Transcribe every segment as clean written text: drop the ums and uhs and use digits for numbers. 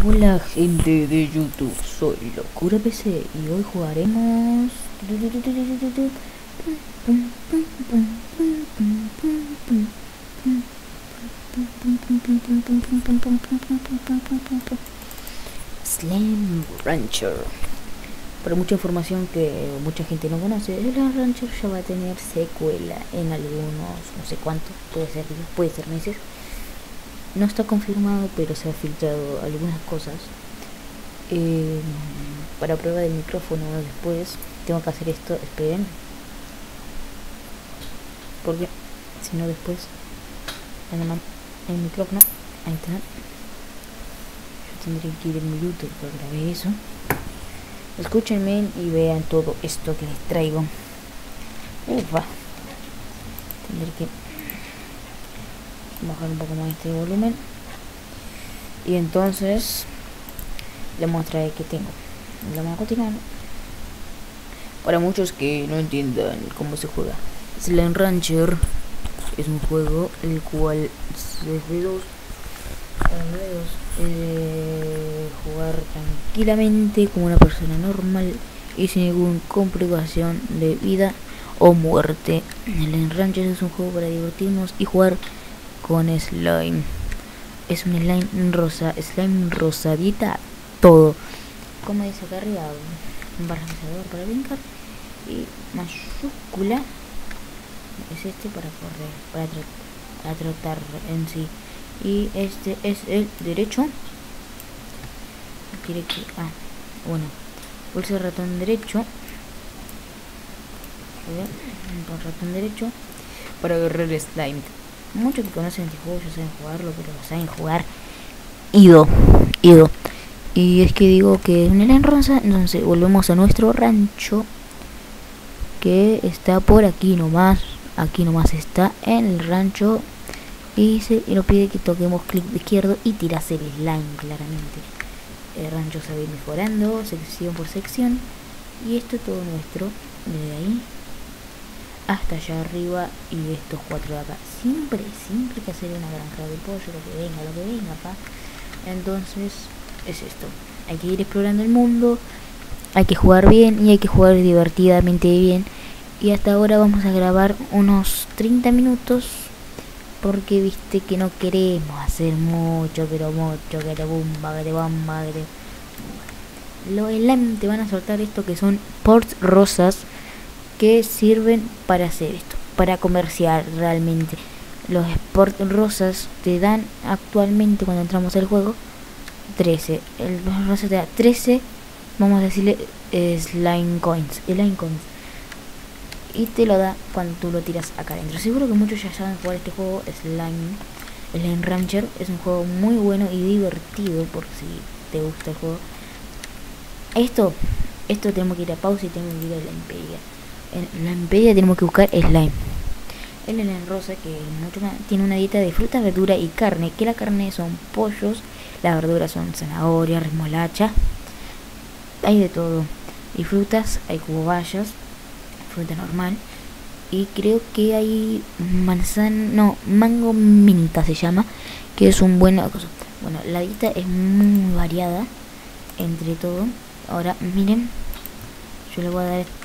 Hola gente de YouTube, soy Locura PC y hoy jugaremos Slime Rancher. Por mucha información que mucha gente no conoce, Slime Rancher ya va a tener secuela en algunos, no sé cuántos, puede ser días, puede ser meses. No está confirmado, pero se ha filtrado algunas cosas. Para prueba del micrófono después tengo que hacer esto, esperen, porque si no después el micrófono, ahí está, yo tendré que ir en mi YouTube para grabar eso. Escúchenme y vean todo esto que les traigo. Ufa, tendré que bajar un poco más este volumen y entonces les mostraré que tengo. Vamos a continuar. Para muchos que no entiendan cómo se juega, Slime Rancher es un juego el cual es de dos jugar tranquilamente como una persona normal y sin ninguna complicación de vida o muerte. Slime Rancher es un juego para divertirnos y jugar con slime. Es un slime rosa, slime rosadita, todo. Como dice acá arriba, un barranqueador para brincar y mayúscula es este para correr, para trotar en sí. Y este es el derecho. Quiere que bueno, pulsa el ratón derecho. El ratón derecho para agarrar slime. Muchos que conocen este juego ya saben jugarlo, pero lo saben jugar ido. Y es que digo que es una Slime rosa. Entonces volvemos a nuestro rancho, que está por aquí nomás. Aquí nomás está en el rancho. Y nos pide que toquemos clic de izquierdo y tiras el slime claramente. El rancho se va a ir mejorando sección por sección. Y esto es todo nuestro, desde ahí hasta allá arriba y estos cuatro de acá. Siempre hay que hacer una granja de pollo, lo que venga acá. Entonces es esto, hay que ir explorando el mundo, hay que jugar bien y hay que jugar divertidamente bien. Y hasta ahora vamos a grabar unos 30 minutos porque viste que no queremos hacer mucho, pero mucho, que te bomba, que te bomba, que te... Lo slime te van a soltar esto que son ports rosas, que sirven para hacer esto, para comerciar realmente. Los sport rosas te dan actualmente, cuando entramos al juego, 13. El rosa te da 13, vamos a decirle slime coins, y te lo da cuando tú lo tiras acá adentro. Seguro que muchos ya saben jugar este juego. Slime Rancher es un juego muy bueno y divertido, por si te gusta el juego. Esto tenemos que ir a pausa y tenemos que ir a la imperia. En la imperia tenemos que buscar slime. El slime rosa, que tiene una dieta de frutas, verduras y carne, que la carne son pollos, las verduras son zanahoria, remolacha, hay de todo. Y frutas, hay cubobayas, fruta normal, y creo que hay mango minta se llama, que es un buen cosa. Bueno, la dieta es muy variada entre todo. Ahora miren, yo le voy a dar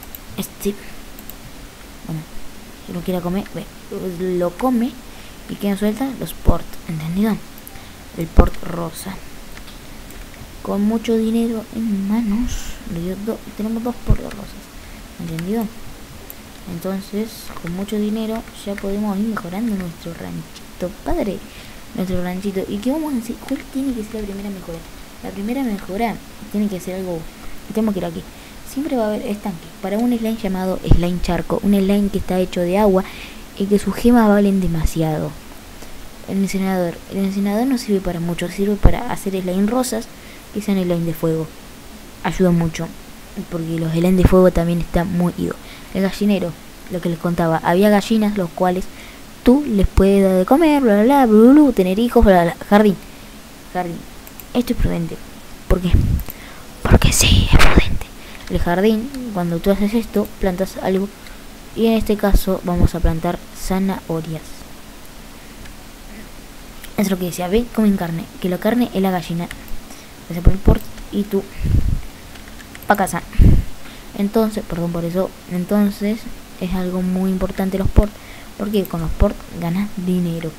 bueno, si no quiere comer, lo come y queda suelta los port, ¿entendido? El port rosa. Con mucho dinero en manos, tenemos dos port rosas, ¿entendido? Entonces, con mucho dinero ya podemos ir mejorando nuestro ranchito, padre. Nuestro ranchito. ¿Y qué vamos a decir? ¿Cuál tiene que ser la primera mejora? La primera mejora tiene que ser algo que tenemos que ir aquí. Siempre va a haber estanque para un slime llamado slime charco, un slime que está hecho de agua y que sus gemas valen demasiado. El incinerador no sirve para mucho, sirve para hacer slime rosas que sean slime de fuego. Ayuda mucho, porque los slime de fuego también están muy ido. El gallinero, lo que les contaba, había gallinas los cuales tú les puedes dar de comer, bla bla bla, tener hijos, bla bla. Jardín. Esto es prudente. ¿Por qué? Porque sí, es prudente. El jardín, cuando tú haces esto, plantas algo, y en este caso vamos a plantar zanahorias. Es lo que decía, ve, comen carne, que la carne es la gallina. gracias por el port y tú pa' casa. Entonces, perdón por eso, entonces es algo muy importante los ports, porque con los ports ganas dinero.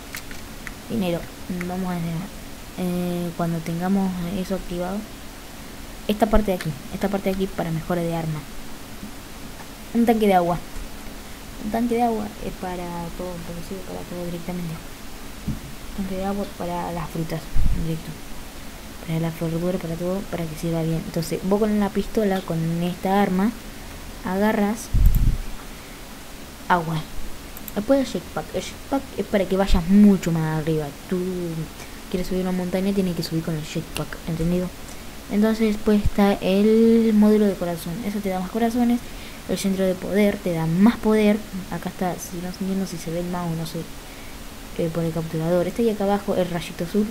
Vamos a decir, cuando tengamos eso activado, esta parte de aquí para mejora de arma. Un tanque de agua es para todo, porque sirve para todo directamente. Un tanque de agua para las frutas, directo. Para la verdura, para todo, para que sirva bien. Entonces vos con la pistola, con esta arma, agarras agua. Después el jetpack es para que vayas mucho más arriba. Tú quieres subir una montaña, tienes que subir con el jetpack, ¿entendido? Entonces después está el módulo de corazón. Eso te da más corazones. El centro de poder te da más poder. Acá está, si no entiendo si se ve el mouse, no sé, por el capturador. Está ahí acá abajo el rayito azul.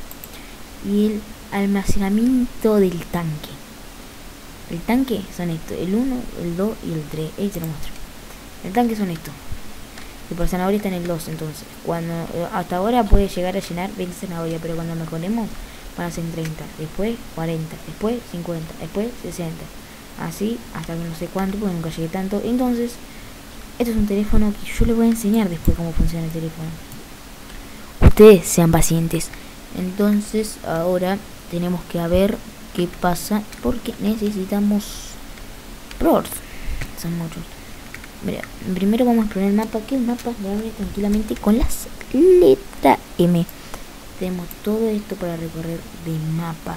Y el almacenamiento del tanque. El tanque son estos, el 1, el 2 y el 3. Ahí te lo muestro. El tanque son estos. Y por zanahoria está en el 2, entonces. Cuando hasta ahora puede llegar a llenar 20 zanahorias, pero cuando mejoremos van a ser 30, después 40, después 50, después 60. Así hasta que no sé cuánto, porque nunca llegué tanto. Entonces, esto es un teléfono que yo les voy a enseñar después cómo funciona el teléfono. Ustedes sean pacientes. Entonces ahora tenemos que ver qué pasa, porque necesitamos pros. Son muchos. Mira, primero vamos a explorar el mapa, que el mapa se abre tranquilamente con las letras M. Tenemos todo esto para recorrer de mapa,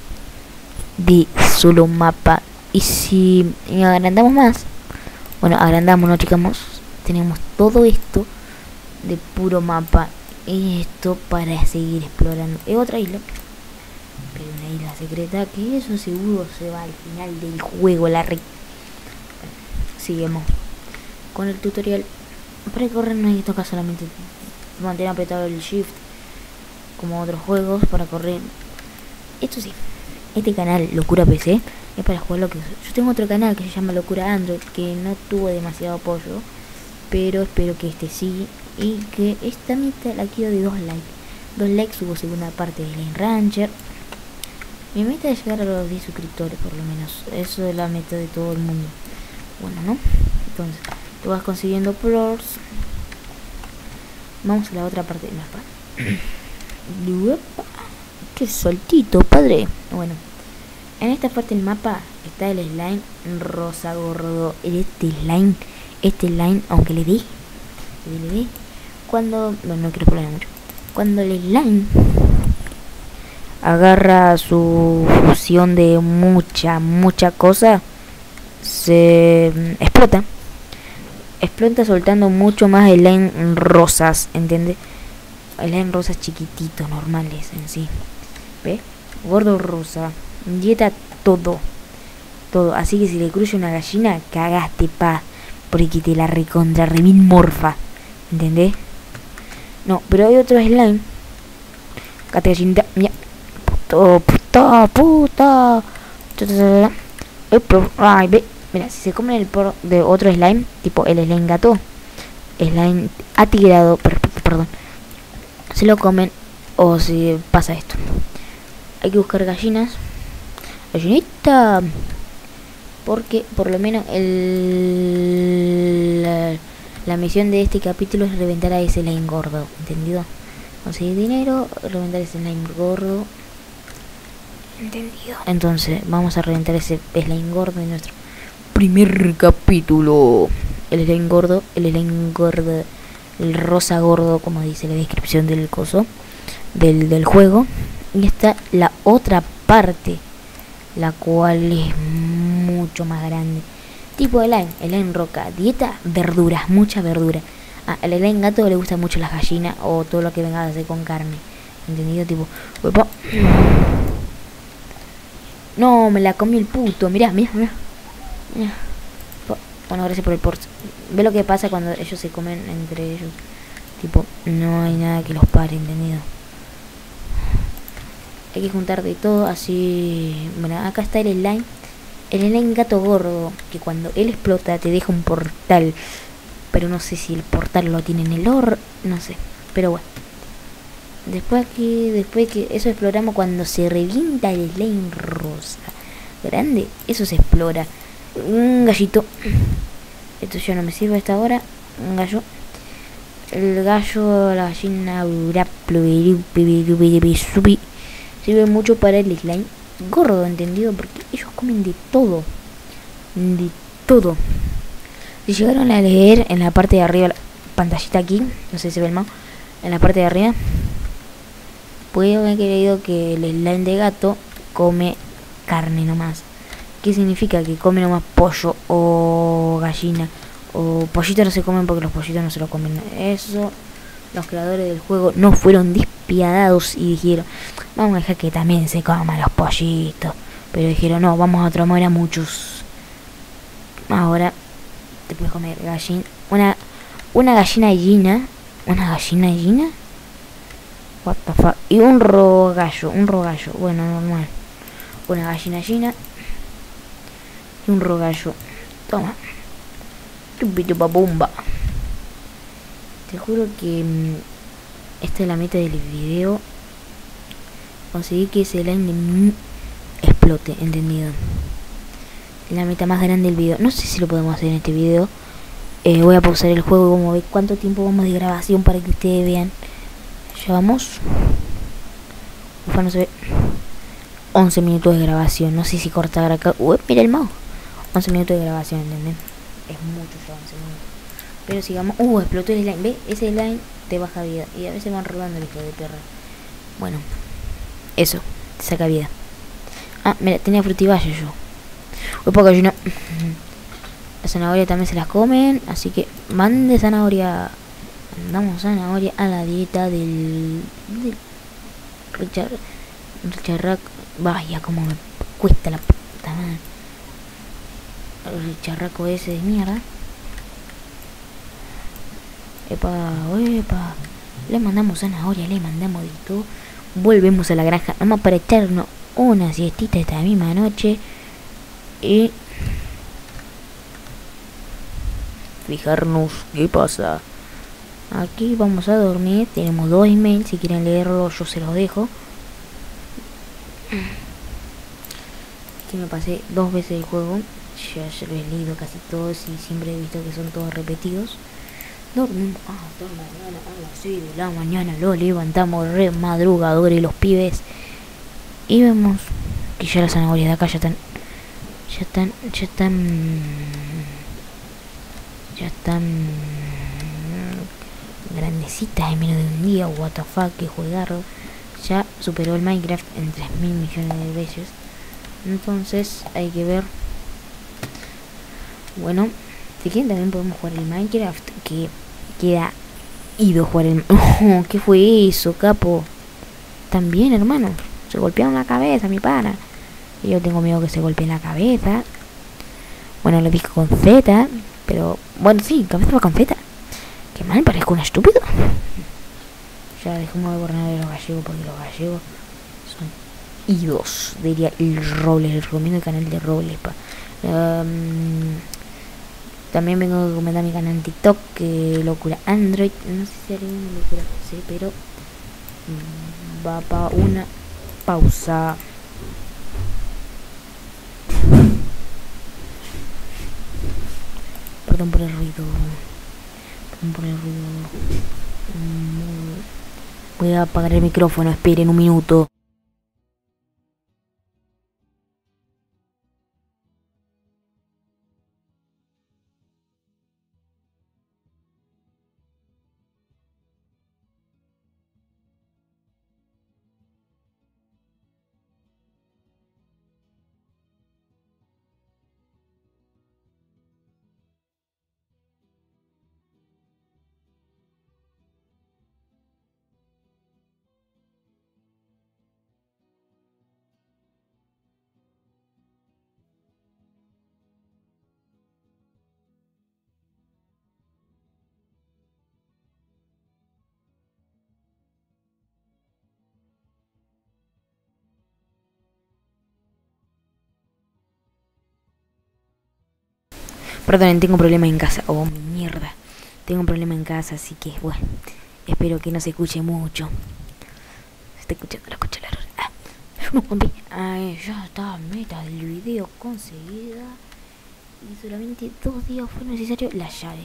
de solo mapa. Y si agrandamos más, bueno, agrandamos, no chicamos, tenemos todo esto de puro mapa. Y esto para seguir explorando. Es otra isla, pero una isla secreta, que eso seguro se va al final del juego. Seguimos con el tutorial. Para correr no hay que tocar solamente mantener apretado el shift como otros juegos para correr. Esto sí, este canal Locura PC es para jugar lo que yo tengo otro canal que se llama Locura Android, que no tuvo demasiado apoyo, pero espero que este sí. Y que esta meta la quiero de 2 likes. 2 likes, subo segunda parte de Lane Rancher. Mi meta es llegar a los 10 suscriptores por lo menos. Eso es la meta de todo el mundo. Bueno, ¿no? Entonces, tú vas consiguiendo pros. Vamos a la otra parte del mapa. ¡Qué saltito, padre! Bueno, en esta parte del mapa está el slime rosa gordo. Este slime, aunque le dé cuando, bueno, no quiero hablar mucho, cuando el slime agarra su fusión de mucha cosa, se explota soltando mucho más slime rosas, ¿entiendes? Slime rosas chiquititos, normales en sí. ¿Ves? Gordo rosa, dieta todo, así que si le cruce una gallina, cagaste porque te la recontra remil morfa, ¿entendés? No, pero hay otro slime. Catechinita, mira. Puta. Ay, ve. Mira, si se comen el por de otro slime, tipo el slime gato, slime atigrado, perdón, se lo comen o si pasa esto. Hay que buscar gallinas. Gallinita. Porque por lo menos la misión de este capítulo es reventar a ese slime gordo, ¿entendido? Conseguir dinero, reventar ese slime gordo, ¿entendido? Entonces vamos a reventar ese slime gordo en nuestro primer capítulo. El slime gordo, el rosa gordo, como dice la descripción del coso del juego. Y está la otra parte, la cual es mucho más grande. Tipo el slime roca, dieta, verduras, mucha verdura. Al slime gato le gusta mucho las gallinas o todo lo que venga a hacer con carne, ¿entendido? Tipo, opa. No, me la comí el puto, mirá. Bueno, gracias por el port. Ve lo que pasa cuando ellos se comen entre ellos. Tipo, no hay nada que los pare, ¿entendido? Hay que juntar de todo, así. Bueno, acá está el slime. El slime gato gordo, que cuando él explota te deja un portal. Pero no sé si el portal lo tiene en el no sé. Pero bueno. Después que eso exploramos cuando se revienta el slime rosa. Grande, eso se explora. Un gallito. Esto ya no me sirve hasta ahora. Un gallo. El gallo, la gallina, sirve mucho para el slime gordo, entendido, porque ellos comen de todo. De todo. Si llegaron a leer en la parte de arriba, la pantallita aquí, no sé si se ve el mouse, en la parte de arriba, puede haber leído que el slime de gato come carne nomás. ¿Qué significa? Que come nomás pollo o gallina. O pollitos no se comen porque los pollitos no se lo comen. Eso, los creadores del juego no fueron despiadados y dijeron, vamos a dejar que también se coman los pollitos. Pero dijeron, no, vamos a traumar a muchos. Ahora te puedes comer gallina. Una gallina gallina. ¿Una gallina gallina? What the fuck. Y un rogallo. Bueno, normal. Una gallina gallina. Y un rogallo. Toma. Bomba. Te juro que esta es la meta del video. Conseguir que ese line explote, entendido. Es la meta más grande del video. No sé si lo podemos hacer en este video. Voy a pausar el juego y vamos a ver cuánto tiempo vamos de grabación para que ustedes vean. Ya vamos. Ufa, no se ve. 11 minutos de grabación. No sé si cortar acá. Mira el mouse. 11 minutos de grabación, ¿entendés? Es mucho ya 11 minutos. Pero sigamos. Explotó el slime. ¿Ves? Ese slime te baja vida. Y a veces van robando el hijo de perra. Bueno. Eso. Te saca vida. Ah, mira, tenía frutibaya yo. Porque hay una... Las zanahorias también se las comen. Así que mande zanahoria. Mandamos zanahoria a la dieta del Richard. Vaya, como me cuesta la puta madre. El charraco ese de mierda. Epa. Le mandamos zanahoria, le mandamos de todo. Volvemos a la granja, nomás para echarnos una siestita esta misma noche. Y fijarnos qué pasa. Aquí vamos a dormir. Tenemos 2 emails. Si quieren leerlo, yo se los dejo. Aquí me pasé 2 veces el juego. Ya lo he leído casi todos y siempre he visto que son todos repetidos. Dormimos hasta mañana a las 6 de la mañana. Lo levantamos re madrugadores los pibes. Y vemos que ya las zanahorias de acá ya están grandecitas en menos de un día. What the fuck, que juegarlo. Ya superó el Minecraft en 3.000 millones de veces. Entonces hay que ver. Bueno, si quieren también podemos jugar el Minecraft, que queda ido jugar el... Oh, ¿qué fue eso, capo? También, hermano. Se golpearon la cabeza, mi pana. Y yo tengo miedo que se golpee la cabeza. Bueno, lo dije con Z, pero... Bueno, sí, cabeza va con Z. Qué mal, parezco un estúpido. Ya dejemos de borrar de los gallegos, porque los gallegos son idos, diría el Robles. Les recomiendo el canal de Robles, pa. También vengo a recomendar mi canal en TikTok, que locura Android. No sé si haré una locura PC, pero va para una pausa. Perdón por el ruido. Voy a apagar el micrófono, esperen un minuto. Perdón, tengo un problema en casa. Oh, mierda. Tengo un problema en casa, así que bueno. Espero que no se escuche mucho. está escuchando, lo escucho la hora. No, compi. Ay, ya está, meta del video conseguida. Y solamente 2 días fue necesario la llave.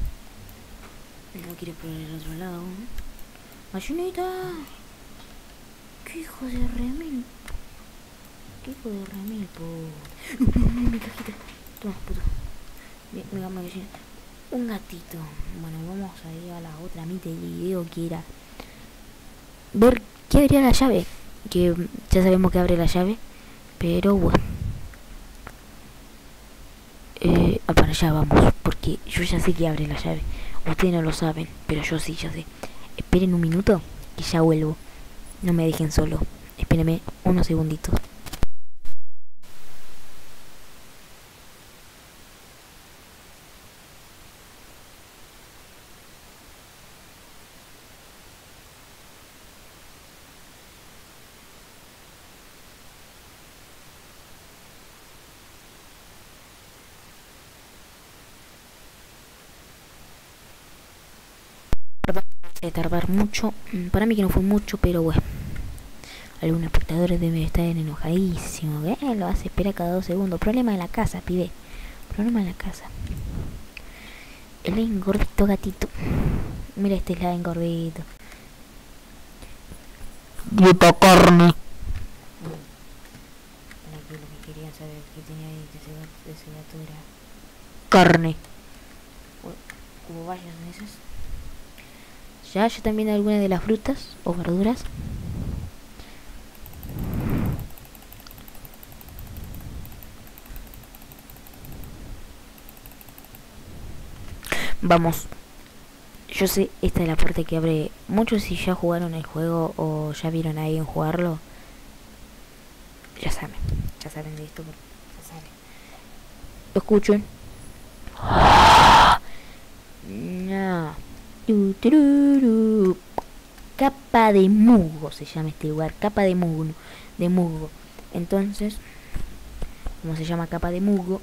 No quiere poner el otro lado. Gallinita. Qué hijo de remil. Qué hijo de remil, po. Mi cajita. Toma, puto. Venga, gallina. Un gatito. Bueno, vamos a ir a la otra mitad del video, que era ver qué abría la llave. Que ya sabemos que abre la llave, pero bueno. Para allá vamos, porque yo ya sé que abre la llave. Ustedes no lo saben, pero yo sí, ya sé. Esperen un minuto, que ya vuelvo. No me dejen solo. Espérenme unos segunditos. De tardar mucho, para mí que no fue mucho, pero bueno, algunos espectadores deben estar enojadísimos. Lo hace esperar cada 2 segundos. Problema en la casa, pibe. Problema en la casa. El engordito gatito. Mira, este es la engordito. Dieta carne. Para que lo que querían saber que tenía ahí de ese gato era carne. ¿Cómo vayas en esas? Ya también algunas de las frutas o verduras. Vamos. Yo sé, esta es la parte que abre. Muchos, si ya jugaron el juego o ya vieron a alguien jugarlo, ya saben de esto, ya saben. Lo escuchen. No. Capa de musgo se llama este lugar, capa de musgo. Entonces, ¿cómo se llama capa de musgo?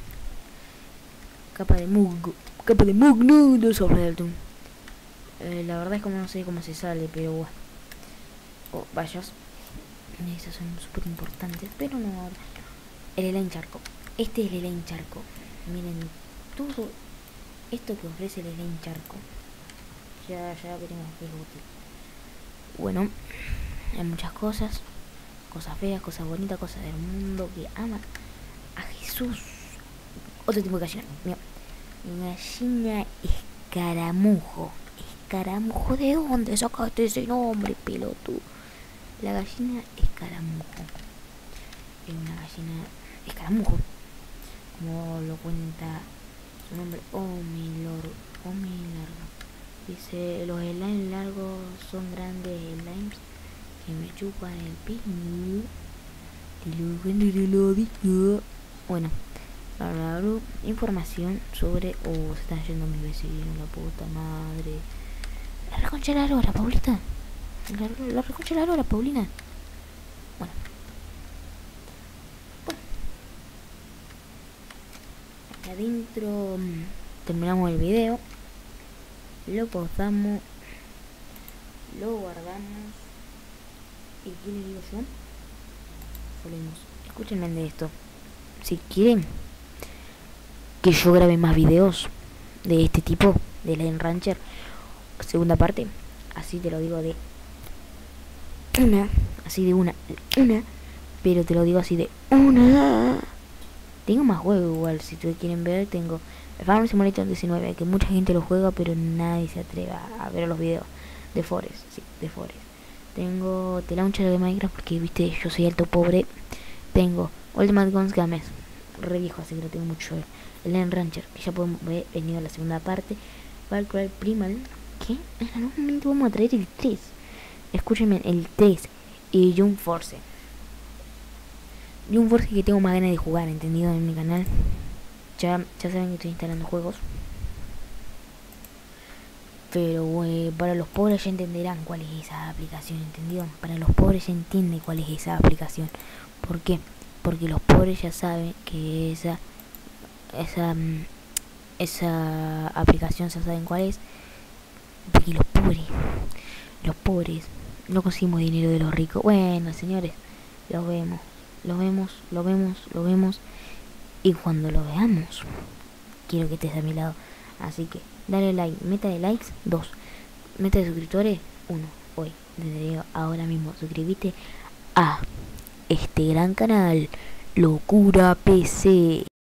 Capa de musgo, no sobre el tum. La verdad es que no sé cómo se sale, pero bueno. Vayas. Esas son súper importantes, pero no. El Elaine Charco. Este es el Elaine Charco. Miren, todo esto que ofrece el Elaine Charco. Ya veremos qué es útil. Bueno, hay muchas cosas feas, cosas bonitas, cosas del mundo que ama a Jesús. Otro tipo de gallina. Mira, gallina escaramujo. Escaramujo, ¿de dónde sacaste ese nombre, pelotudo? La gallina escaramujo es una gallina escaramujo, como lo cuenta su nombre. Largo. Dice, los slimes largos son grandes slimes que me chupan el pino. Bueno, información sobre... se están yendo mis vecinos, la puta madre. La reconcha la lora, Paulita. La reconcha la lora, Paulina. Bueno. Acá adentro terminamos el video. Lo pausamos, lo guardamos. ¿Y qué les digo yo? Volvemos. Escúchenme de esto. Si quieren que yo grabe más videos de este tipo, de Elaine Rancher, segunda parte, así te lo digo de una, pero te lo digo así de una. Tengo más juegos igual, si ustedes quieren ver, tengo Farming Simulator 19, que mucha gente lo juega, pero nadie se atreve a ver los videos. De Forest, sí, de Forest. Tengo The Launcher de Minecraft, porque viste, yo soy alto pobre. Tengo Ultimate Guns Games, re viejo, así que lo tengo mucho. El Elaine Rancher, que ya podemos ver, venido a la segunda parte. Far Cry Primal, que en algún momento vamos a traer el 3. Escúchenme, el 3. Y Jump Force. Jump Force, que tengo más ganas de jugar, entendido, en mi canal. Ya saben que estoy instalando juegos. Pero para los pobres ya entenderán cuál es esa aplicación, ¿entendido? Para los pobres ya entienden cuál es esa aplicación. ¿Por qué? Porque los pobres ya saben que esa aplicación ya saben cuál es. Porque los pobres No conseguimos dinero de los ricos. Bueno, señores, lo vemos. Lo vemos, lo vemos, lo vemos. Y cuando lo veamos, quiero que estés a mi lado. Así que dale like, meta de likes 2, meta de suscriptores 1. Hoy, desde ahora mismo, suscríbete a este gran canal, Locura PC.